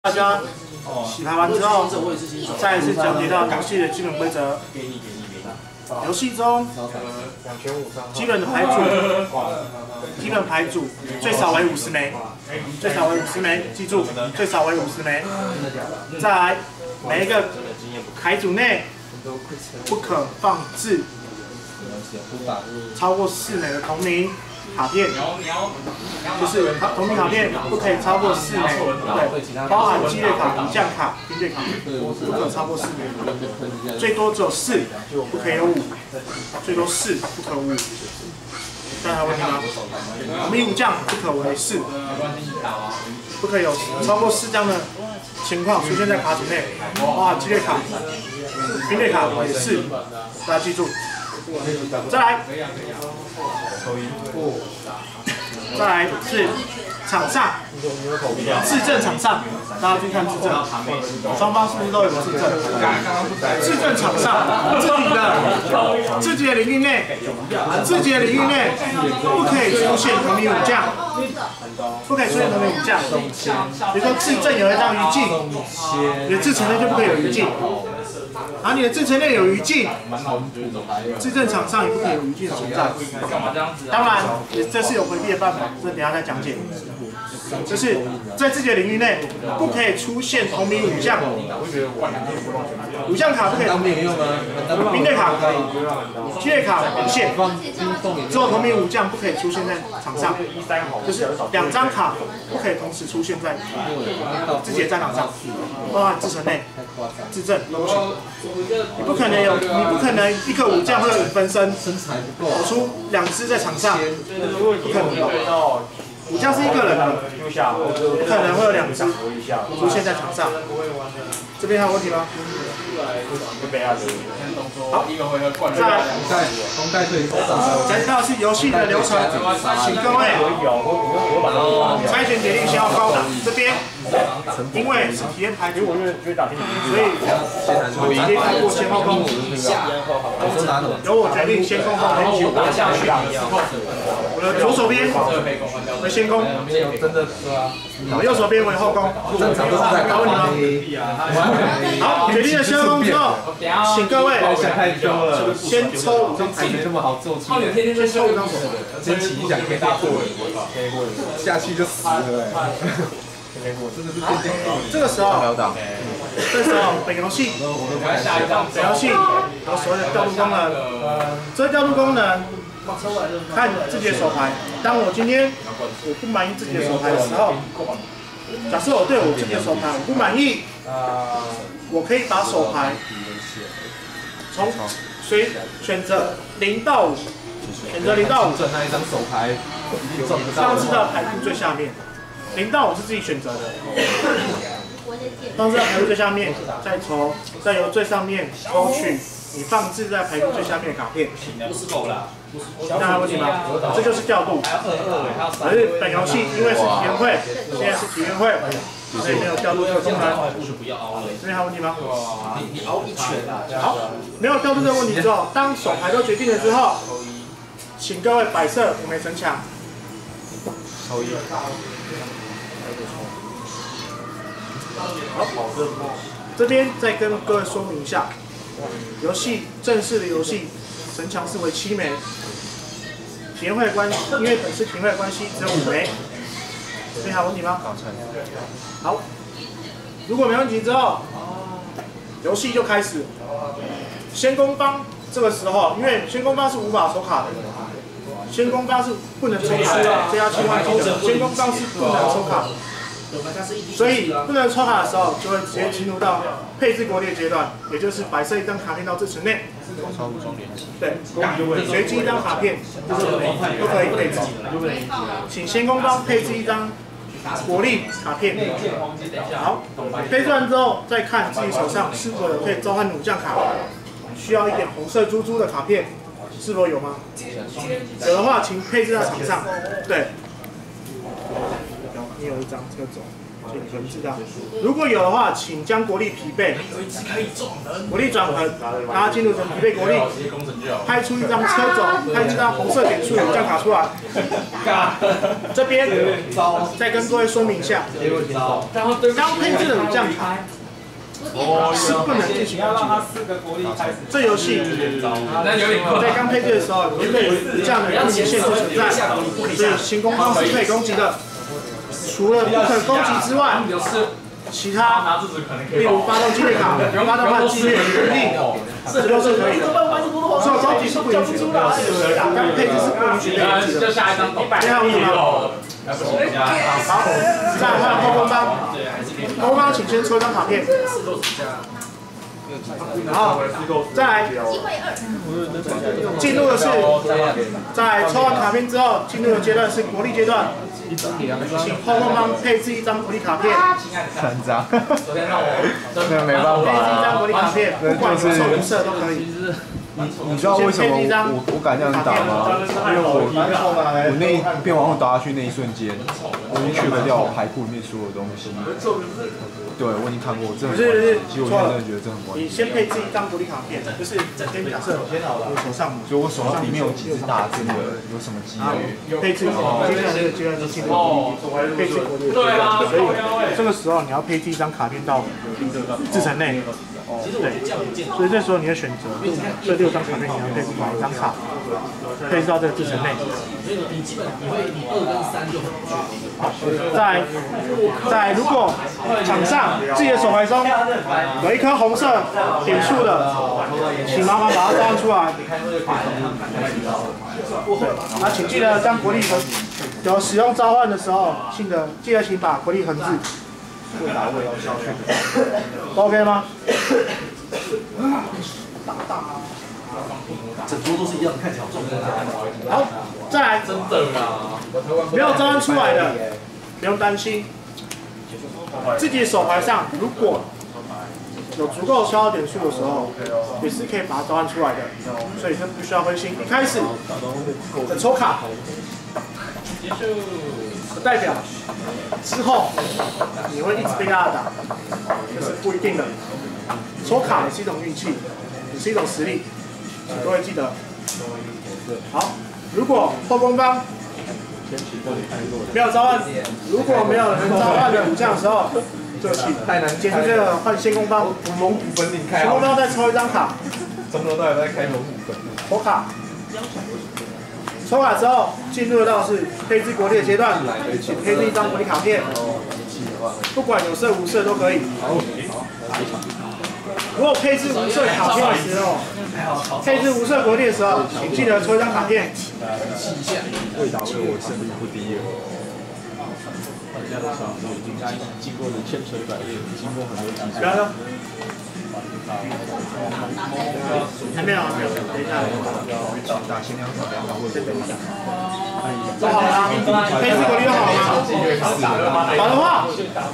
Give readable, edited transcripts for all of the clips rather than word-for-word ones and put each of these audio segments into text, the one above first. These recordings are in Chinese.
大家洗牌完之后，再一次讲解到游戏的基本规则。游戏中基本牌组最少为50枚，记住最少为50枚。再来，每一个牌组内不可放置超过4枚的同名卡片，就是同名卡片不可以超过4枚，对，包含激烈卡、武将卡、兵队卡，不可超过4枚，最多只有4，不可以有5，最多4，不可5。大家有问题吗？同名武将不可为4，不可以有超过4这样的情况出现在卡组内，包含激烈卡、兵队卡也是，大家记住。再来是场上自证场上，大家去看自证，双方是不是都有自证？自证场上自己的领域内不可以出现同名武将，比如说自证有一张余烬，你的自城内就不可以有余烬。然后你的自城内有余烬，自证场上也不可以有余烬存在。当然，这是有回避的办法，这等一下再讲解。就是在自己的领域内不可以出现同名武将，武将卡不可以同名，兵队卡可以，激烈卡不限，只有同名武将不可以出现在场上，就是2张卡不可以同时出现在自己的战场上，包含自城内、自证都不行。你不可能一个武将会有5分身，跑出2只在场上，不可能的。武将是一个人的，不可能会有2只出现在场上。这边还有问题吗？好，再来，讲到是游戏的流程，请各位猜拳决定先要高档。这边因为是体验牌组，所以直接开过先后攻，由我决定先攻后攻。我的左手边为先攻，我右手边为后攻。好，问题吗？好，决定了先攻之后，请各位先抽5张牌，这么好做，先抽5张手牌，先起一想可以大过下去就死了。这个时候，本游戏有所谓的调度功能，这个调度功能看自己的手牌。当我今天我不满意自己的手牌的时候，假设我对我自己的手牌我不满意，我可以把手牌从选择0到5，选择0到5，那一张手牌放置到牌库最下面。0到5是自己选择的，放置在牌库最下面，再由最上面抽取你放置在牌库最下面的卡片。大家有问题吗？这就是调度。可是本游戏因为是体验会，现在是体验会，所以没有调度这个功能。这边还有问题吗？你凹一拳。好，没有调度这个问题之后，当手牌都决定了之后，请各位摆设5枚城墙。好，这边再跟各位说明一下，正式的游戏城墙是为7枚，体验会的关系，因为本次体验会的关系只有5枚。这边还有问题吗？好，如果没问题之后，游戏就开始。先攻方这个时候，因为先攻方是无法抽卡的，先攻方是不能抽卡的，这要千万记得，先攻方是不能抽卡的。所以不能抽卡的时候，就会直接进入到配置国列阶段，也就是摆设1张卡片到自城内。对，随机1张卡片就是都可以配置。请先攻方配置1张国力卡片。好，配置完之后，再看自己手上是否有可以召唤武将卡，需要一点红色珠珠的卡片，是否有吗？有的话，请配置到场上。对。你有1张，这个走。 横置的。如果有的话，请将国力疲惫，国力转横，让它进入成疲惫国力，拍出一张车轴，拍出一张红色点数5将卡出来。这边再跟各位说明一下，刚配置的5将卡。是不能进行攻击的。这游戏在刚配置的时候，因为有这样的攻击限制存在，所以行攻方是可以攻击的。除了不可攻击之外，其他例如发动激烈卡、发动换激烈能力，这都是可以的。所以攻击是不允许的，刚配置是不允许的。这样为什么？好，再来换后攻方，后攻方请先抽一张卡片，然后再来进入的是，在抽完卡片之后，进入的阶段是国力阶段，请后攻方配置一张国力卡片 3张，那个没办法配置一张国力卡片，不管有色无色都可以。 你知道为什么我敢这样打吗？因为我那变往后打下去那一瞬间，我已经确认掉我牌库里面所有东西。对，我已经看过，真的。其实我现在真的觉得这很关键。 你先配置一张国力卡片，就是先假设我手上， 所以我手上里面有几只大只的，有什么机会？ 配置，接下来这个阶段是进入配置国力的阶段，所以这个时候你要配置一张卡片到制程内。对，所以这时候你的选择，这6张卡片你要配置哪一张卡，配置到这个制程内。在如果场上自己的手牌中有一颗红色点数的，请麻烦把它召唤出来。那请记得将国力有使用召唤的时候，记得请把国力横置。OK 吗？ 整桌都是一样，看起来好重。 好，再来。真的啦，没有召唤出来的，不用担心。自己手牌上如果有足够消耗点数的时候，也是可以把它召唤出来的，所以这不需要灰心。一开始的抽卡，代表之后你会一直被压打，这是不一定的。抽卡也是一种运气，也是一种实力，请各位记得。好，如果后攻方没有召唤，如果没有人召唤的5将的时候，就请结束这个换先攻方。先攻方再抽一张卡， 从头到尾在开龙虎分。 抽卡。抽卡之后，进入到是配置国力的阶段，请配置一张国力卡片，不管有色无色都可以。如果配置无色卡片的时候，配置无色国力的时候，请记得抽一张卡片。 味道为我胜率不低了。 大家的场都已经经过了千锤百炼，经过很多技术。 不要了。还没有，等一下。 打前2场2场会不会？ 都好了，配置国力都好了。好的话，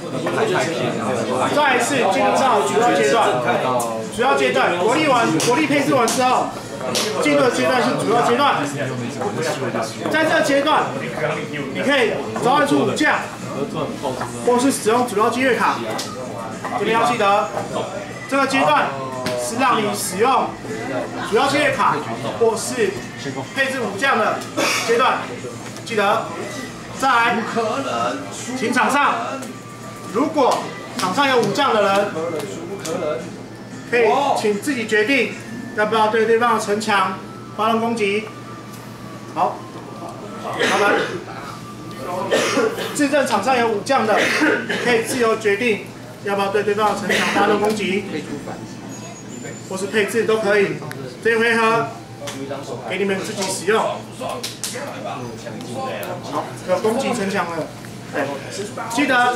再一次进入到主要阶段。主要阶段，国力配置完之后，进入的阶段是主要阶段。在这个阶段，你可以召唤出5将，或是使用主要激越卡。这边要记得，这个阶段是让你使用主要激越卡，或是配置5将的阶段。记得，再来，请场上，如果场上有5将的人，可以请自己决定要不要对对方的城墙发动攻击。好，好的。自证场上有5将的，可以自由决定要不要对对方的城墙发动攻击，或是配置都可以。这一回合给你们自己使用。好，有攻击城墙了。对，记得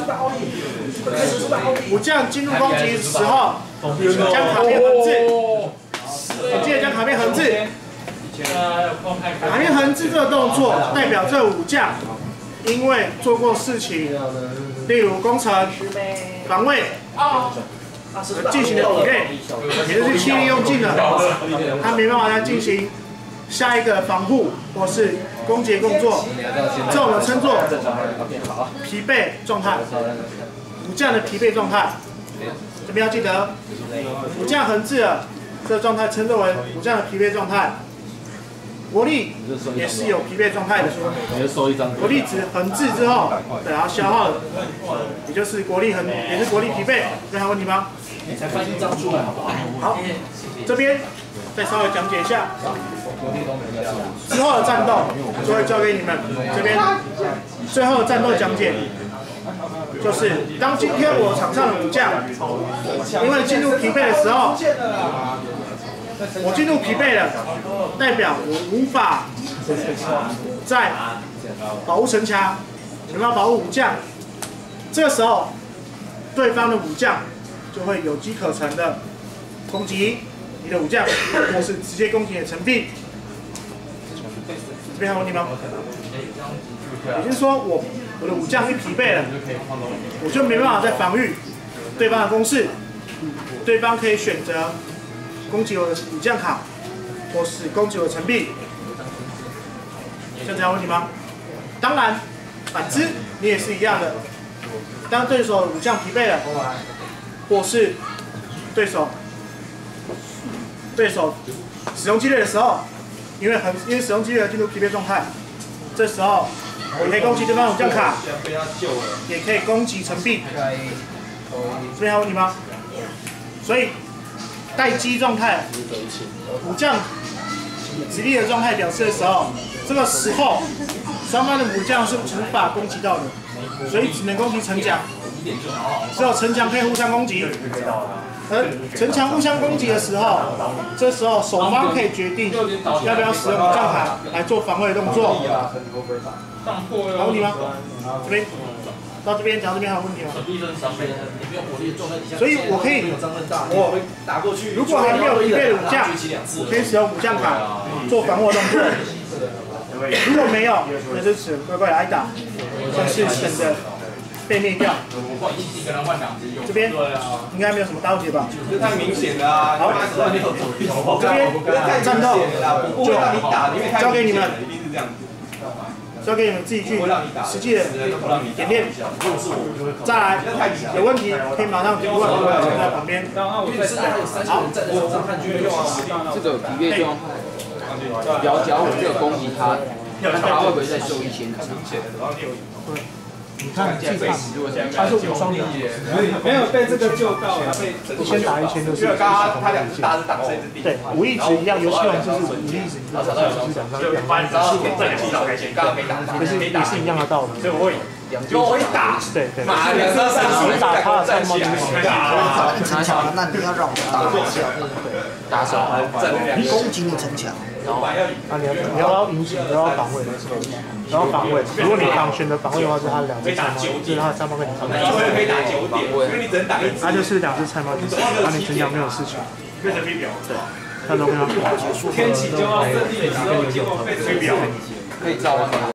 5将进入攻击的时候，将卡片横置。记得将卡片横置。卡片横置这个动作，代表这5将因为做过事情，例如攻城、防卫，进行的体内，也就是气力用尽了，他没办法再进行下一个防护或是攻击动作，这种称作疲惫状态。 武将的疲惫状态。这边要记得，武将横置了，这个状态称作为武将的疲惫状态。国力也是有疲惫状态的，国力值横置之后，对，然后消耗了，也就是国力也是国力疲惫，这还有问题吗？ 你才翻一张出来好不好？ 好，这边再稍微讲解一下之后的战斗，就会交给你们。这边最后的战斗讲解，就是当今天我场上的武将，因为进入疲惫的时候，我进入疲惫了，代表我无法再保护城墙，你们要保护武将。这个时候，对方的武将就会有机可乘的攻击你的武将，或是直接攻击你的城壁。这边还有问题吗？也就是说，我的武将一疲惫了，我就没办法再防御对方的攻势，对方可以选择攻击我的武将卡，或是攻击我的城壁。这样有问题吗？当然，反之你也是一样的。当对手武将疲惫了，或是对手使用激烈的时候，因为使用激烈进入疲惫状态，这时候我可以攻击对方武将卡，也可以攻击城壁。这边还有问题吗？所以待机状态，武将直立的状态表示的时候，这个时候双方的武将是无法攻击到的，所以只能攻击城墙。只有城墙可以互相攻击，而城墙互相攻击的时候，这时候守方可以决定要不要使用武将卡来做防卫动作。有问题吗？这边到这边讲到这边还有问题吗？所以我可以，如果还没有疲惫的武将，我可以使用武将卡做防卫动作。如果没有，那就只能乖乖的挨打，或是选择被灭掉。这边应该没有什么大问题吧？ 这太明显了啊！ 好，这边战斗就交给你们，交给你们自己去实际的演练。再来，有问题可以马上提问，我在旁边。好， 这个疲惫状态，假如我这个攻击他会不会再收1000卡？ 你看技看，他是无双的， 没有被这个救到， 一先打1000就是。 刚刚他两只大是挡这只地。 对，武力值一样，游戏王就是武力值一样，就是就是也是一样的道理。所以我会打，对对。你打他的参谋就是城墙，那你要让我打打手， 攻击你城墙。 你要引起，你要防卫，然后防卫。如果你选择防卫的话，是他的2只菜猫，就是他的3猫跟你防卫。他就是2只菜猫，把你城墙没有事情。对，看懂没有？ 天气就要胜利的时候，结果被吹表。 可以照吗？